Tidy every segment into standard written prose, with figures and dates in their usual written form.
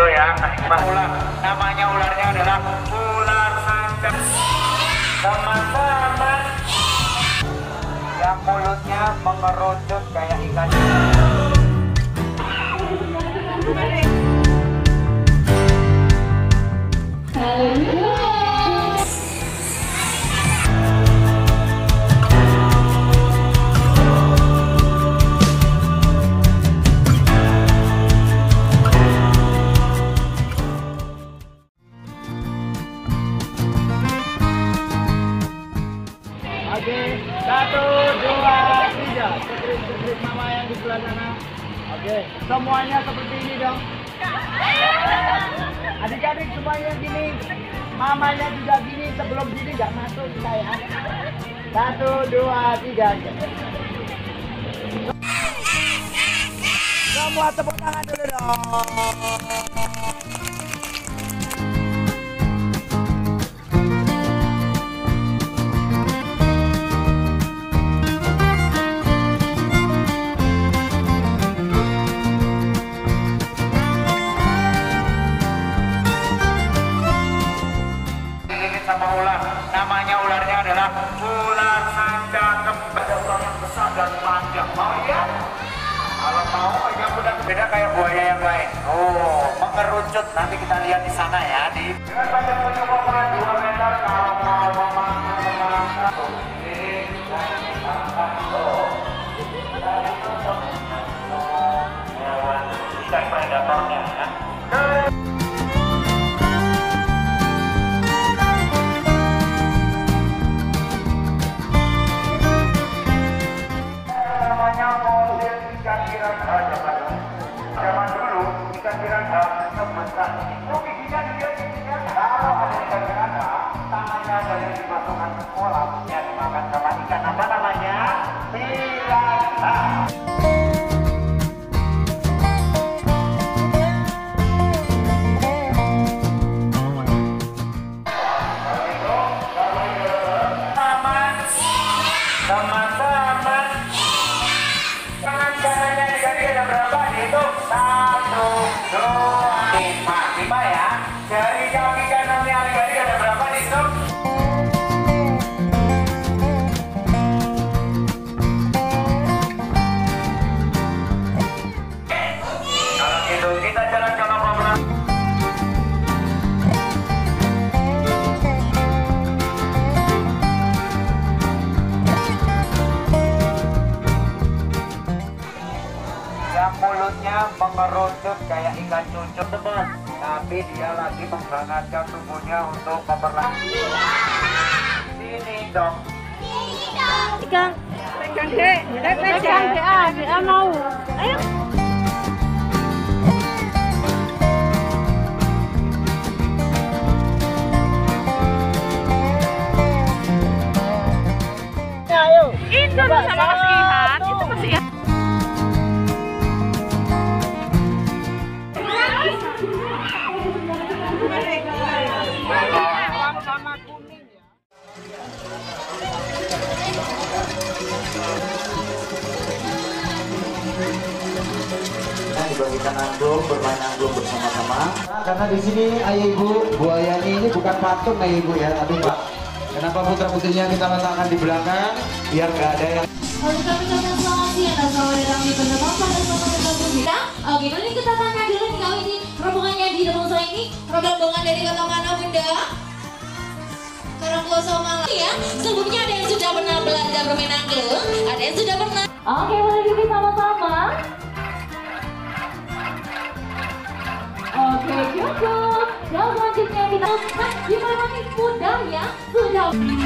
komando ya. Ular, namanya ularnya adalah ular sanca. Teman-teman, yang mulutnya mengerucut kayak ikan. Oke, 1, 2, 3. Sekrit mama yang di sebelah sana. Oke, semuanya seperti ini dong. Adik-adik semuanya gini. Mamanya juga gini. Sebelum gini nggak masuk saya. 1, 2, 3. Semua tepuk tangan dulu dong. Sama ular, namanya ularnya adalah ular sanca kembar. Ada ular yang besar dan panjang, mau ya? Kalau mau yang udah beda kayak buaya yang lain. Oh, mengerucut, nanti kita lihat di sana ya. Dengan panjang ukuran 2 meter, kalau mau memakan ikan predatornya ya. Zaman dulu ikan piranha sebesar itu giginya kalau ada ikan piranha tangannya ada yang dimasukkan ke kolam yang dimakan sama ikan apa namanya? Piranha. Teman-teman, tangan kanannya diganti ada berapa? Dihitung 1, 2, 5 ya. Jari kaki kanannya diganti ada berapa? Dihitung. Kalau gitu kita jalan-jalan pelan-pelan. Yang mulutnya mengerucut kayak ikan cucuk teman, tapi dia lagi menghangatkan tubuhnya untuk memperlakukan. Sini dong. Pegang dek, pegang dek, mau. Ayo. Ayo. Itu sama Mas Ihan, itu Mas Ihan. Sama kuning ya. Dibagikan angklung, bermain angklung bersama-sama. Karena di sini ayah ibu buayanya ini bukan patung ayah ibu ya, tapi Pak. Kenapa putra putrinya kita letakkan di belakang biar nggak ada yang. Lalu kami ucapkan selamat siang dan selamat datang di Bapak dan selamat datang kita. Oke, kali ini kita tanya dulu nih kali ini rombongannya di depan saya ini rombongan dari Kota mana Bunda? Karangkuoso Malang ya. Sebelumnya ada yang sudah pernah belajar bermain angklung, ada yang sudah pernah. Oke, boleh duduk sama-sama. Oke, cukup. Dan selanjutnya kita gimana nih mudah ya sudah.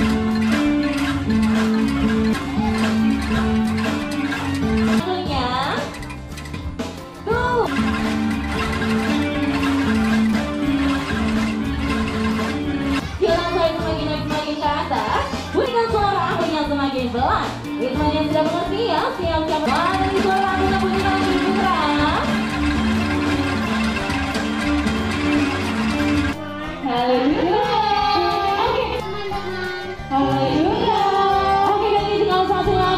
Semakin pelan, ritmenya sudah mengerti ya, siap-siap. Mana di suara kita punya lagi putra. Halo juga. Oke. Halo juga. Oke, dan tinggal satu lagi.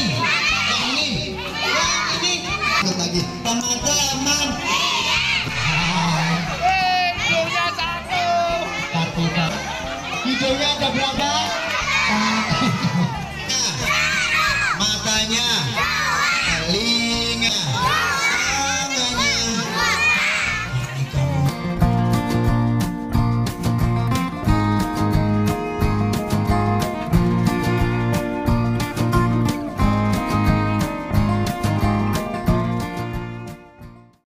Yang ini. Lagi. Ramadan.